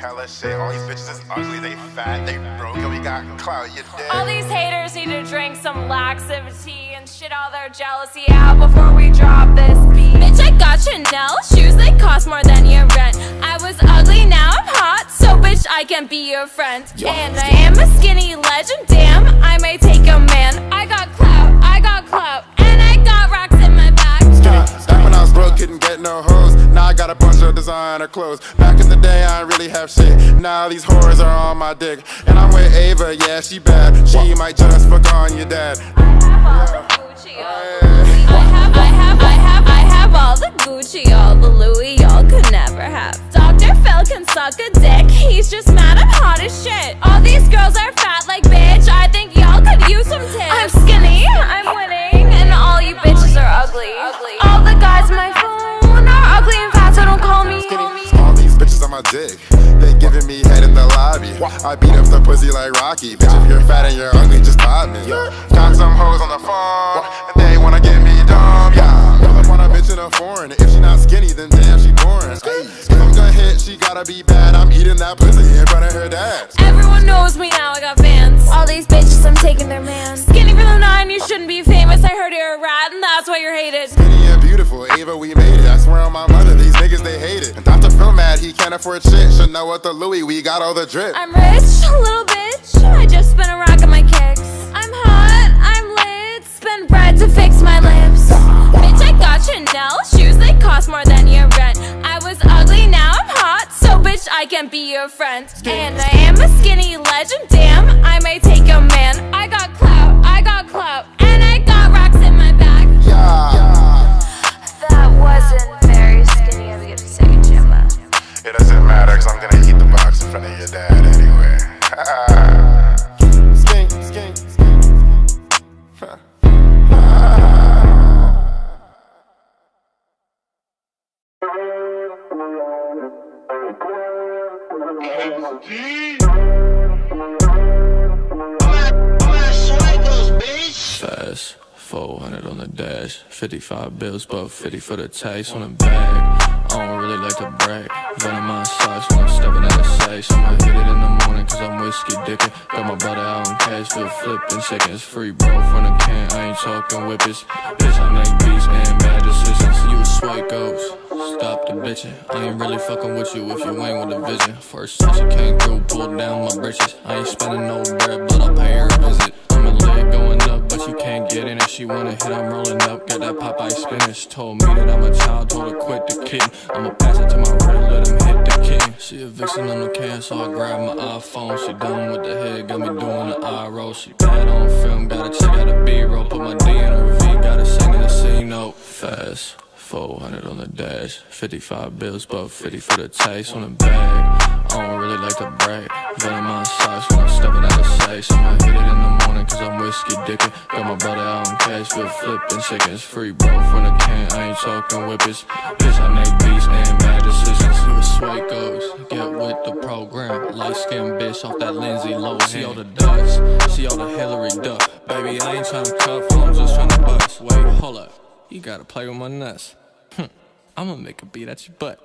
hella shit. All these bitches is ugly, they fat, they broke, and we got clout, you dead. All these haters need to drink some laxivity and shit all their jealousy out before we drop this beat. Bitch, I got Chanel shoes, they cost more than your rent. I was ugly, now I'm hot, so bitch, I can be your friend. And I am a skinny legend, damn, I may take a man. I got clout, and I got rocks in my back. Back when I was broke, couldn't get no hoes. Now I got a bunch of designer clothes. Back in the day, I ain't really have shit. Now these whores are on my dick. And I'm with Ava, yeah, she bad. She might just fuck on your dad. I have all the Gucci, all the Louis, y'all could never have. Dr. Phil can suck a dick, he's just mad I'm hot as shit. All these girls are fat like bitch, I think y'all could use some tips. I'm skinny, I'm winning, and all you bitches are ugly. All the guys on my phone are ugly and fat, so don't call me. All these bitches on my dick, they giving me head in the lobby. I beat up the pussy like Rocky. Bitch, if you're fat and you're ugly, just pop me. Got some hoes on the phone, and they wanna get me dumb, yeah. Pull up on a bitch in a foreign. If she not skinny, then damn, she boring. If I'm gonna hit, she gotta be bad. I'm eating that pussy in front of her dad. Everyone knows me now, I got fans. All these bitches, I'm taking their man. Skinny for the 9, you shouldn't be famous. I heard you're a rat, and that's why you're hated. Skinny and beautiful, Ava, we made it. I swear on my mother, these niggas, they hate it. And Dr. Phil mad, he can't afford shit. Should know what the Louis, we got all the drip. I'm rich, little bitch, I just spent a rack on my kicks. I'm hot, I'm lit, spend bread to fix my lips. Bitch, I got Chanel shoes, they cost more than your rent. I was ugly, now I'm hot, so bitch, I can be your friend. And I am a skinny legend, damn, I may take a man. I got clout, and I got rocks in my back. That wasn't very skinny of you to say, Jimba. It doesn't matter, cause I'm gonna eat the box in front of your dad anyway. Skink, skink, skink. Fast, 400 on the dash, 55 bills, but 50 for the taste on the bag. I don't really like to brag. Venom my socks when I'm stepping out of sight. I'ma hit it in the morning cause I'm whiskey dickin'. Got my brother out on cash, feel flippin' seconds free, bro. From the can, I ain't talking whippets. Bitch, I make beats and bad decisions. You a swipe ghost, stop the bitchin'. I ain't really fucking with you if you ain't with a vision. First time she came through, pulled down my britches. I ain't spending no bread, but I'll pay her a visit. I'm a leg going up, but you can't get in it. She wanna hit, I'm rolling up, got that Popeye spinach. Told me that I'm a child, told her quit the kitten. I'ma pass it to my right, let him hit the king. She a vixen on the can, so I grab my iPhone. She done with the head, got me doing the eye roll. She bad on film, gotta check out the B-roll. Put my D in her V, gotta sing in the C note. Fast, 400 on the dash, 55 bills, but 50 for the taste on the bag. I don't really like to brag. Venom my socks when I'm stepping out of sight. I'ma hit it in the morning cause I'm whiskey dickin'. Got my brother out on cash, feel flippin' chickens free, bro. From the can, I ain't talking whippets. Bitch, I make beats and bad decisions. You a swipe ghost, get with the program. Light skinned bitch off that Lindsay Lohan. See all the ducks, see all the Hillary Duck. Baby, I ain't tryna cuff, I'm just tryna bust. Wait, hold up, you gotta play with my nuts. I'ma make a beat at your butt.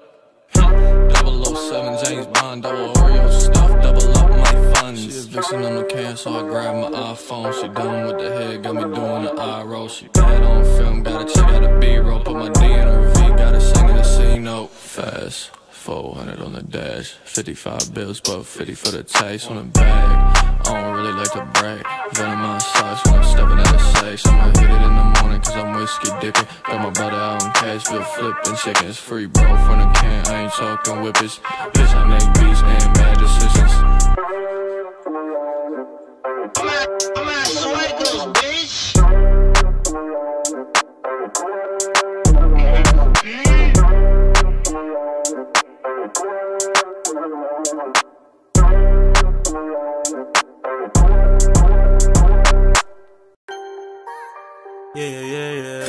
007 James Bond, double Oreo stuff, double up my funds. She a vixen on the can, so I grab my iPhone. She done with the head, got me doing the eye roll. She bad on film, gotta check out the B-roll. Put my D in her V, gotta sing in the C note. Fast, 400 on the dash, 55 bills, but 50 for the taste on the bag. I don't really like to brag. Venom my socks when I'm stepping out of sight. I'ma hit it in the morning cause I'm whiskey dickin'. Got my brother out on cash, feel flippin' chickens free, bro. From the can, I ain't talking whippets. Bitch, I make beats and bad decisions. I'm at Swagos, bitch. Yeah.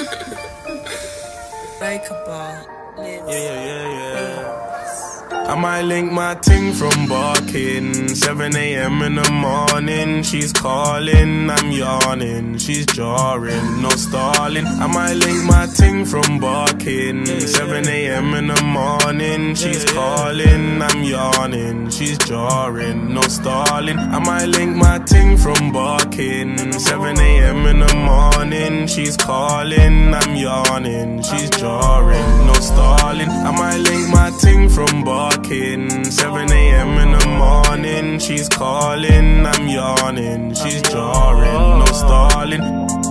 I might link my ting from barking. 7 AM in the morning. She's calling, I'm yawning. She's jarring, no stalling. I might link my ting from barking. 7 AM in the morning. She's calling, I'm yawning. she's jarring, no stalling. I might link my ting from barking. 7 AM in the morning, she's calling, I'm yawning, she's jarring, no stalling. I might link my ting from barking. 7 AM in the morning, she's calling, I'm yawning, she's jarring, no stalling.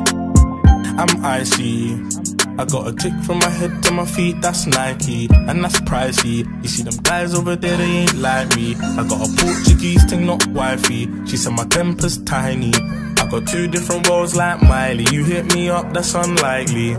I'm icy. I got a tick from my head to my feet, that's Nike, and that's pricey. You see them guys over there, they ain't like me. I got a Portuguese thing, not wifey. She said my temper's tiny. I got 2 different worlds like Miley. You hit me up, that's unlikely.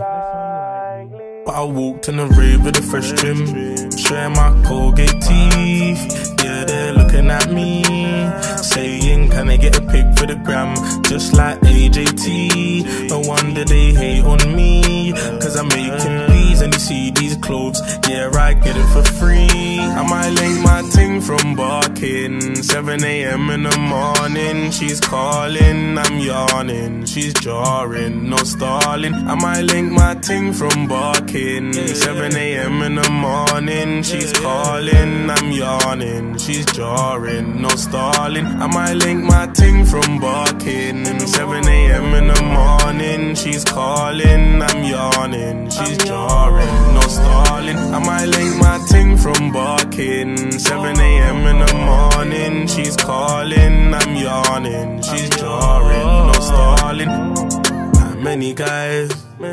But I walked in the rave with a fresh trim, showing my Colgate teeth. Yeah, they're looking at me, saying, can I get a pic for the gram? Just like AJT. No wonder they hate on me, cause I'm making these and you see these clothes. Yeah, I get it for free. I might link my ting from barking. 7 AM in the morning, she's calling, I'm yawning, she's jarring, no stalling. I might link my ting from barking. 7 AM in the morning, she's calling, I'm yawning, she's jarring, no stalling. I might link my ting from barking. 7 AM in the morning, she's calling, I'm yawning, she's jarring, no stalling. I might link my ting from barking. 7 AM in the morning, she's calling, I'm yawning, she's jarring, no stalling. Many guys,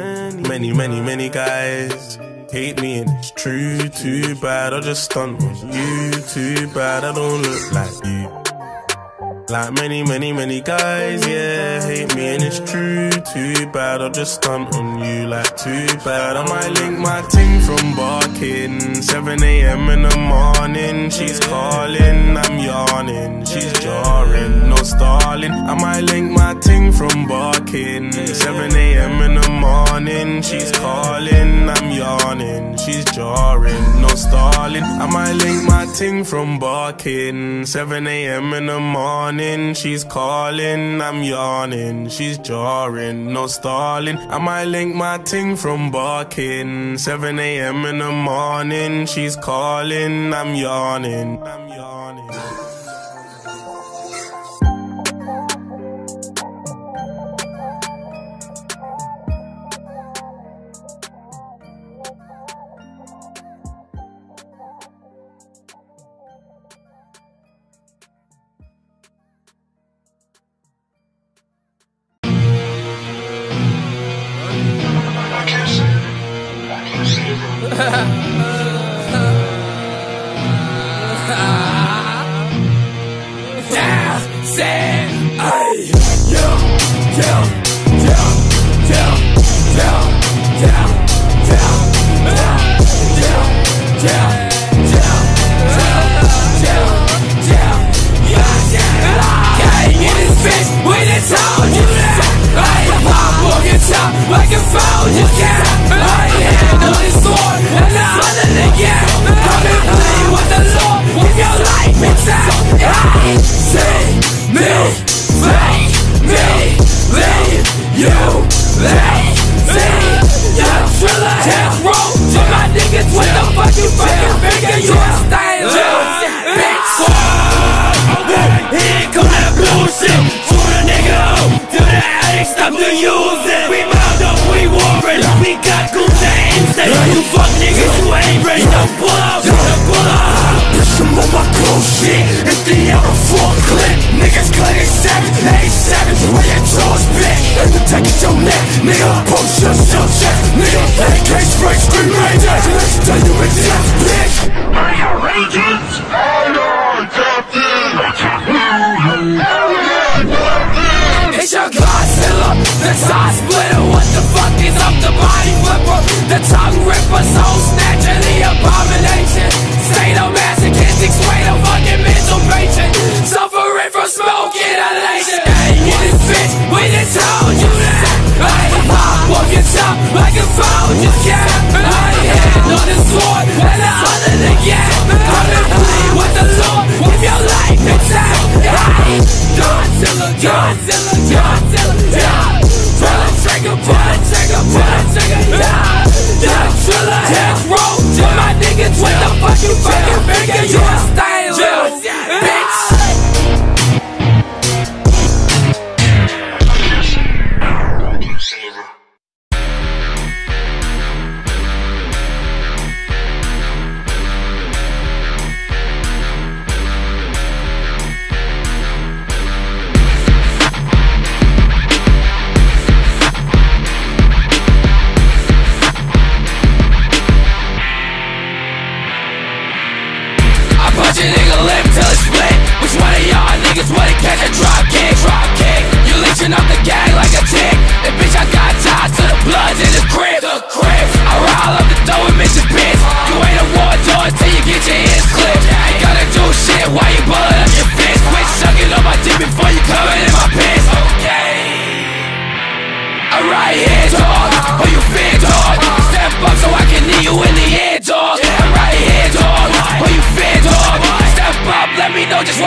many guys hate me and it's true, too bad I just stunt on you, too bad I don't look like you. Like many guys, yeah, hate me and it's true, too bad I'll just stunt on you, like too bad. I might link my ting from barking. 7 AM in the morning, she's calling, I'm yawning, she's jarring, no stalling. I might link my ting from barking. 7 AM in the morning, she's calling, I'm yawning, she's jarring, no stalling. I might link my ting from barking. 7 AM in the morning, she's calling, I'm yawning, she's jarring, no stalling. I might link my ting from barking. 7 AM in the morning, she's calling, I'm yawning, I'm yawning.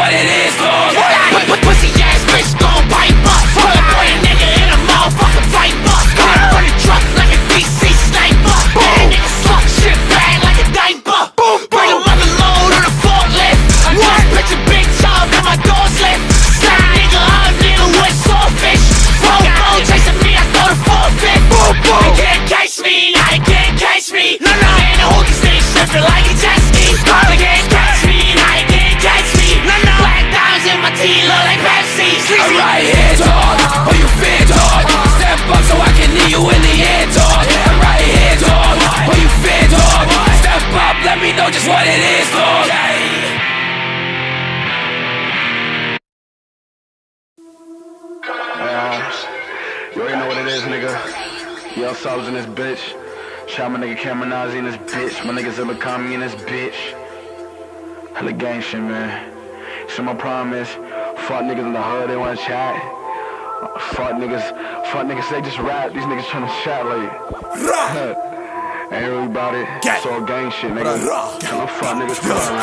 what it is, dog. Pussy ass bitch gon' pipe up. Put a boy a nigga in a motherfucking pipe up. Run a truck like a DC sniper. And nigga suck shit bag like a diaper. Bring a mother load on a forklift. I just picture big job in my door's lift. Slap a nigga up, nigga with sawfish. Robo chasing me, I throw the forfeit. They can't catch me, nah, they can't catch me. No, man, the whole thing shifting like a jet ski. They can't catch me, nah, they can't catch me. Black diamonds in my teeth look like Pepsi. I'm right here, dog. Oh, you fear, dog. Step up so I can knee you in the air, dog. I'm right here, dog. Oh, you fear, dog. Step up, let me know just what it is, dog. You already know what it is, nigga. Young Sauls in this bitch. Shout my nigga Cameron Nazi in this bitch. My nigga Zilla Kami in this bitch. Hella gang shit, man. So my problem is, fuck niggas in the hood, they wanna chat. Fuck niggas, they just rap. These niggas tryna chat like. Ain't really about it. It's all gang shit, nigga. No fuck niggas.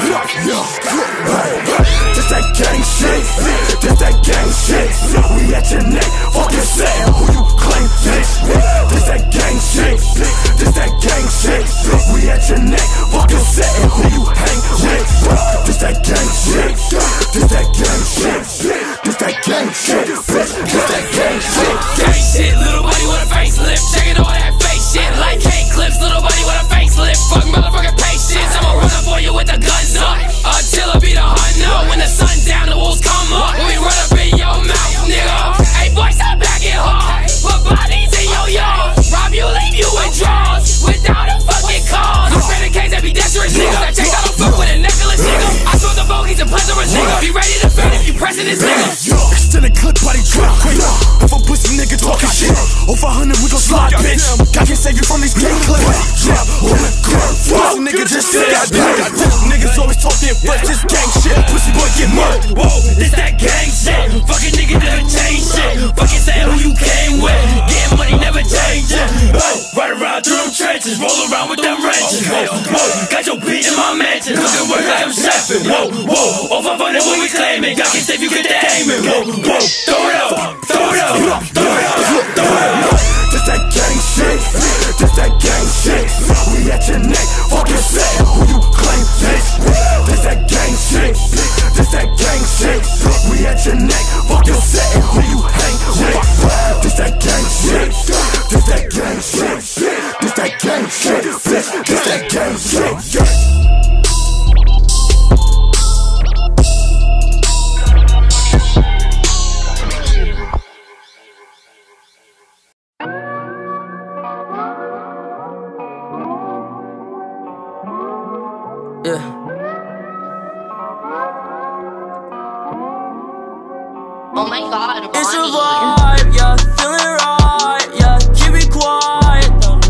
This that gang shit. This that gang shit. We at your neck. Fucking saying who you claim this. This that gang shit. This that gang shit. We at your neck. Fucking saying who you hang with. This that gang shit. This that gang shit. This that gang shit. This that gang shit. Gang shit, little buddy with a facelift. Checking all that fake shit like cake clips. Little buddy with a facelift. Fuck motherfucking patience. I'ma run up on you with the guns up until I be the hunter. When the sun's down, the wolves come up. When we run up in your mouth, nigga. Hey boys, I'm back in hard. Put bodies in your yard. Rob you, leave you in drawers without a fucking cause. I'm spending case that be desperate niggas. I take out a fuck with a necklace, nigga. I smoke the bogeys and pleasantous nigga. Be ready to fend if you pressing this nigga. Extended clip, body drop quick. If a pussy nigga talking shit, over 100 we gon' slide, bitch. God can save you from these gang clips. Yeah, pussy nigga just sit out there. Niggas always talking, but this gang shit. Pussy boy get murked. Whoa, this that gang shit. Fucking nigga never change shit. Fucking saying who you came with. Getting money never change it. Ride around through them trenches, roll around with them wrenches. Whoa, got your beat in my mansion. Looking work like I'm chefing. Whoa, all 500 when we claim it. God can save you, get the aiming. Whoa, throw it up, throw it up, throw it up, throw it up. This that gang shit. This that gang shit. We at your neck. Fucking saying who you claim this. This that gang shit. This that gang shit. We at your neck. Fucking saying who you hang with. This that gang shit. This that gang shit. This that gang shit. This that gang shit. Yeah. Oh my god, Ronnie. It's a vibe, yeah, feeling right, yeah, keep it quiet.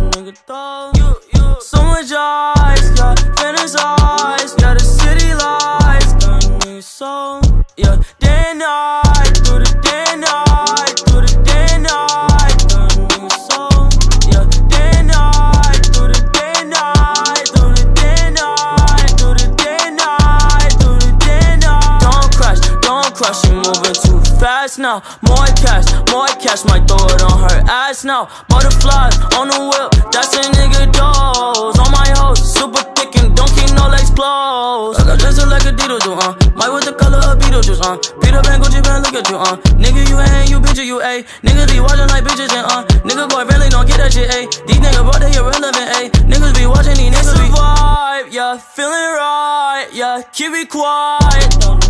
So much ice, yeah, fantasize, yeah, the city lights, got me so, yeah, day and night, through the day and night, through the day and night, got me so, yeah, day and night, through the day and night, through the day and night, through the day and night, through the day and night. Don't crush, you moving too fast now. More cash, might throw it on her ass now. Butterflies on the whip, that's a nigga dose. On my hoes, super thick and don't keep no legs closed. I got dressed like a Dito do, Might with the color of Beetlejuice, Peter Pan, Gucci Pan, look at you, Nigga, you ain't, you bitch, you A. Niggas be watching like bitches and, Nigga, boy, really don't get that shit, A. These niggas brought they irrelevant, A. Niggas be watching, these niggas be vibe, yeah, feeling right, yeah, keep it quiet.